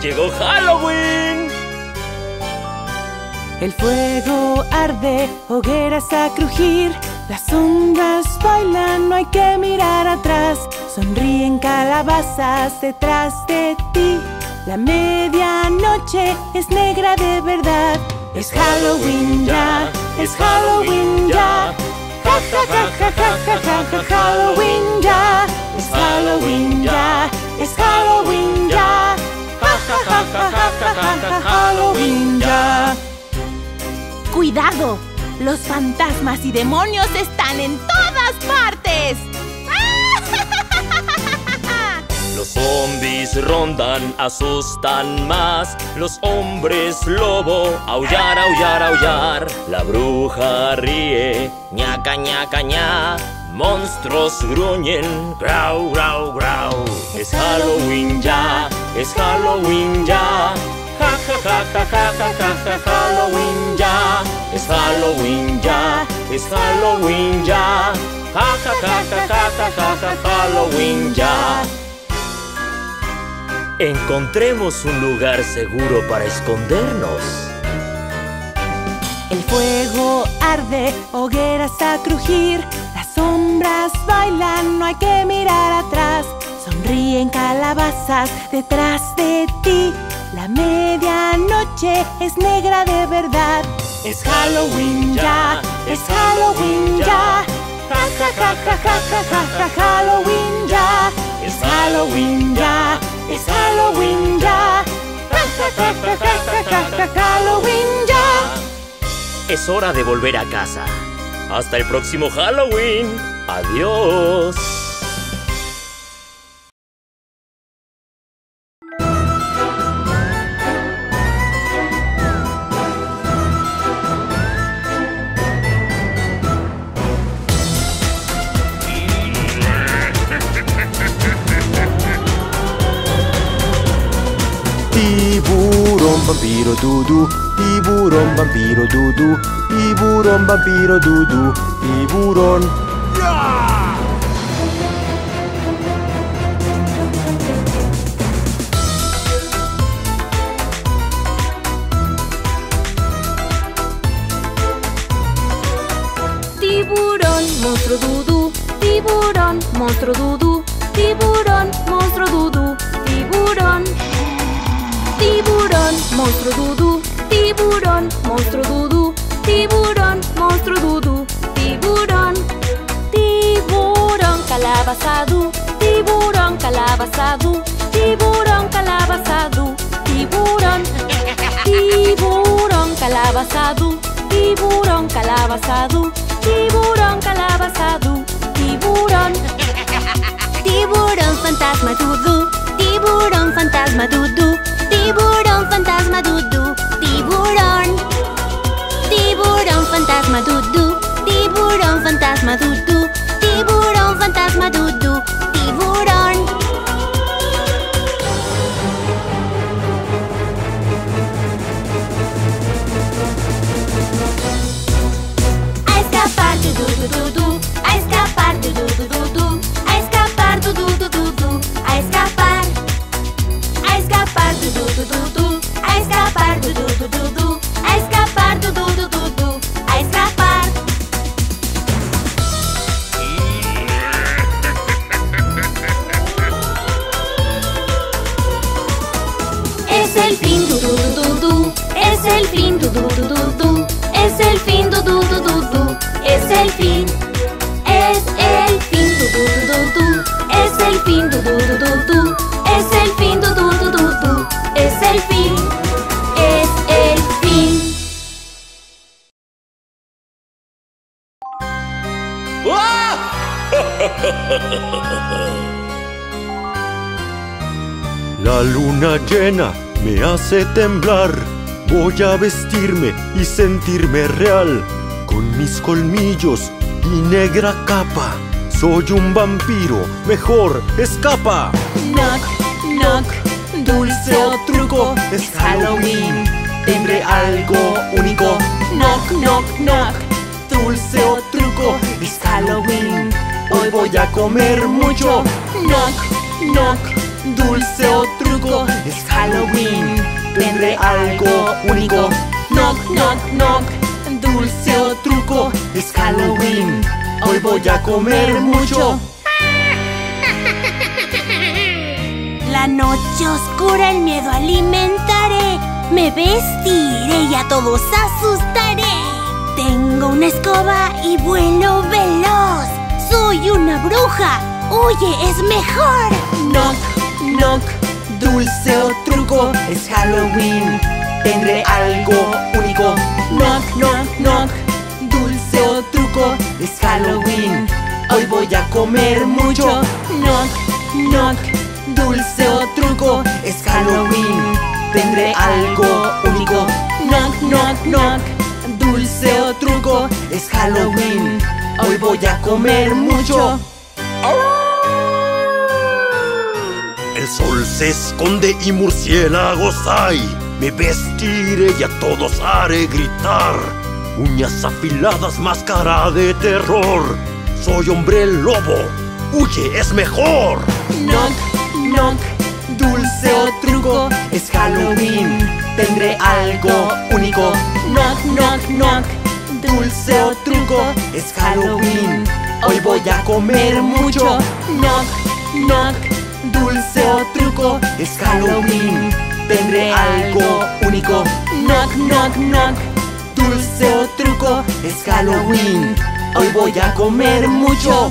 ¡Llegó Halloween! El fuego arde, hogueras a crujir. Las sombras bailan, no hay que mirar atrás. Sonríen calabazas detrás de ti. La medianoche es negra de verdad. Es Halloween ya, es Halloween ya. Ja, ja, ja, ja, ja, ja, ja, ja, Halloween ya. Es Halloween ya, es Halloween ya. Ja, ja, ja, ja, ja, ja, ja, Halloween ya. ¡Cuidado! ¡Los fantasmas y demonios están en todas partes! Los zombies rondan, asustan más. Los hombres lobo, aullar, aullar, aullar. La bruja ríe, ñaca, ñaca, ña. Monstruos gruñen, grau, grau, grau. Es Halloween ya, es Halloween ya. Ja, ja, ja, ja, ja, ja, ja, ja, Halloween ya. Es Halloween ya, es Halloween ya. Ja, ja, ja, ja, ja, ja, ja, ja, Halloween ya. Encontremos un lugar seguro para escondernos. El fuego arde, hogueras a crujir. Las sombras bailan, no hay que mirar atrás. Sonríen calabazas detrás de ti. La medianoche es negra de verdad. Es Halloween ya, es Halloween ya. Ja, ja, ja, ja, ja, ja, ja, ja, Halloween ya. Es Halloween ya, es Halloween ya. Ja, ja, ja, ja, ja, ja, ja, Halloween ya. Es hora de volver a casa. Hasta el próximo Halloween. Adiós. Tiburón, vampiro, dudú. Tiburón, vampiro, dudú. Tiburón, vampiro, dudú. Tiburón. Tiburón, monstruo dudú. Tiburón, monstruo dudú. Tiburón, monstruo dudú. Tiburón. Tiburón, monstruo dudú. Tiburón, monstruo dudú. Tiburón, monstruo dudú. Tiburón. Tiburón calabazadú. Tiburón calabazadú. Tiburón calabazadú. Tiburón. Tiburón calabazadú. Tiburón calabazadú. Tiburón calabazadú. Tiburón. Tiburón fantasma dudú. Tiburón fantasma dudú. Tiburón fantasma dudú. Tiburón. Tiburón fantasma dudú. Tiburón fantasma dudú. Tiburón fantasma dudú. Tiburón. A escapar dudú dudú. A escapar dudú dudú. A escapar dudú dudú. A escapar. A escapar dudú dudú. A escapar dudú dudú. A escapar dudú dudú. A escapar. Es el fin dudú dudú. Es el fin dudú dudú. Es el fin dudú dudú. Es el fin. Es el fin dudú dudú. Es el fin dudú dudú. Es el fin dudú dudú. Es el fin. Es el fin. La luna llena me hace temblar. Voy a vestirme y sentirme real. Con mis colmillos y negra capa. Soy un vampiro, mejor escapa. Knock, knock, dulce o truco. Es Halloween, tendré algo único. Knock, knock, knock, dulce o truco. Es Halloween, hoy voy a comer mucho. Knock, knock, dulce o truco. truco, es Halloween. Tendré algo único. Knock, knock, knock. Dulce o truco, es Halloween. Hoy voy a comer mucho. La noche oscura el miedo alimentaré. Me vestiré y a todos asustaré. Tengo una escoba y vuelo veloz. Soy una bruja, huye, es mejor. Knock, knock. Dulce o truco, es Halloween. Tendré algo único. Knock, knock, knock. Dulce o truco, es Halloween. Hoy voy a comer mucho. Knock, knock. Dulce o truco, es Halloween. Tendré algo único. Knock, knock, knock. Dulce o truco, es Halloween. Hoy voy a comer mucho. El sol se esconde y murciélagos hay. Me vestiré y a todos haré gritar. Uñas afiladas, máscara de terror. Soy hombre lobo, huye, es mejor. Knock, knock. Dulce o truco, es Halloween. Tendré algo único. Knock, knock, knock. Dulce o truco, es Halloween. Hoy voy a comer mucho. Knock, knock. Dulce o truco, es Halloween. Tendré algo único. Knock, knock, knock. Dulce o truco, es Halloween. Hoy voy a comer mucho.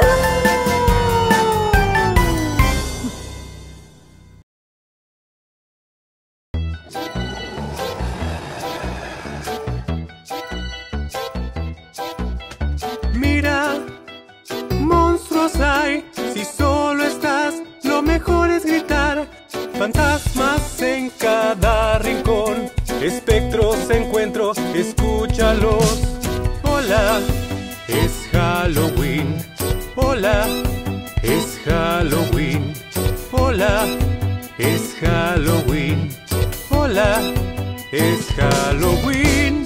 Mira, monstruos hay. Si solo estás, lo mejor es gritar. Fantasmas en cada rincón, espectros encuentro, escúchalos. Hola, es Halloween. Hola, es Halloween. Hola, es Halloween. Hola, es Halloween.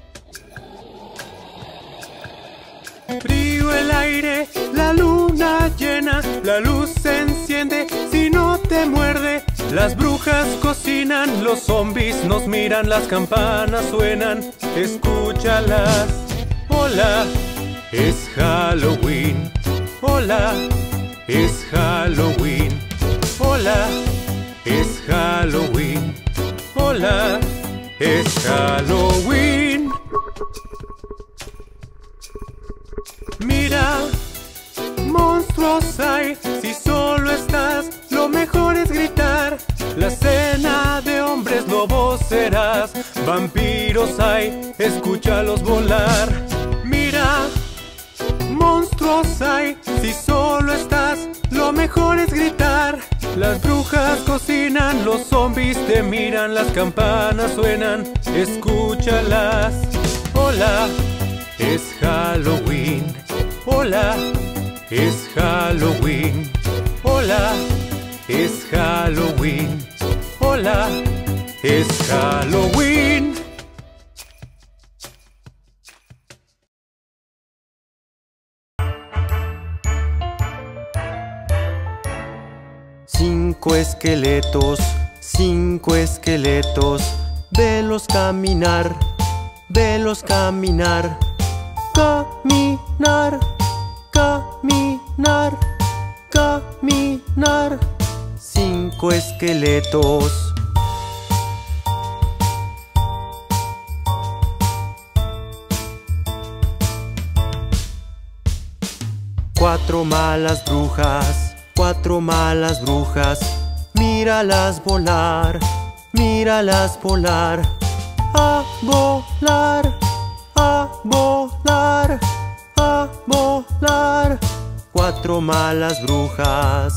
Frío el aire, la luna llena, la luz se enciende si no te muerde. Las brujas cocinan, los zombies nos miran, las campanas suenan, escúchalas. Hola, es Halloween. Hola, es Halloween. Hola, es Halloween. Hola, es Halloween. Mira, monstruos hay. Si solo estás, lo mejor es gritar. La cena de hombres lobos serás. Vampiros hay, escúchalos volar. Mira, monstruos hay. Si solo estás, lo mejor es gritar. Las brujas cocinan, los zombies te miran, las campanas suenan, escúchalas. Hola, es Halloween. Hola, es Halloween. Hola, es Halloween. Hola, es Halloween. Cinco esqueletos, velos caminar, velos caminar. Caminar, caminar, caminar. Cinco esqueletos. Cuatro malas brujas, míralas volar, míralas volar. A volar, a volar, a volar. Cuatro malas brujas.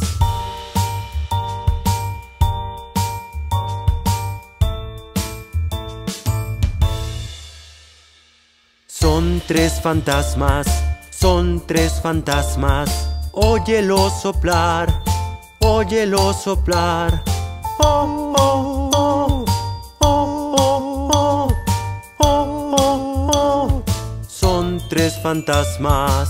Son tres fantasmas, son tres fantasmas. Óyelo soplar, óyelo soplar. Oh, oh, oh, oh, oh, oh, oh, oh, oh. Son tres fantasmas.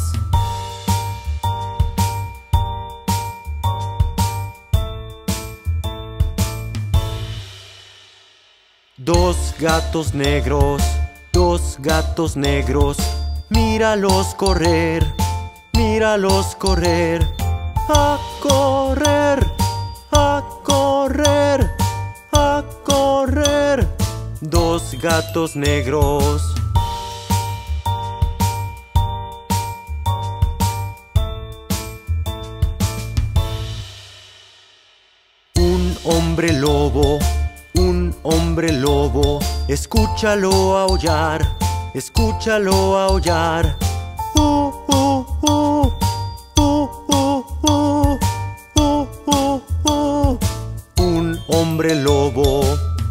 gatos negros, dos gatos negros. Míralos correr, míralos correr. A correr, a correr, a correr. Dos gatos negros. Un hombre lobo, un hombre lobo. Escúchalo aullar, escúchalo aullar. Un hombre lobo.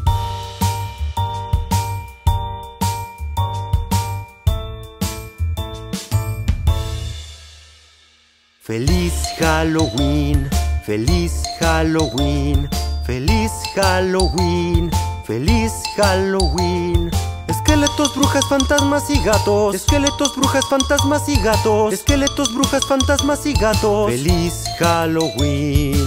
Feliz Halloween, feliz Halloween, feliz Halloween, feliz Halloween. Esqueletos, brujas, fantasmas y gatos. Esqueletos, brujas, fantasmas y gatos. Esqueletos, brujas, fantasmas y gatos. Feliz Halloween.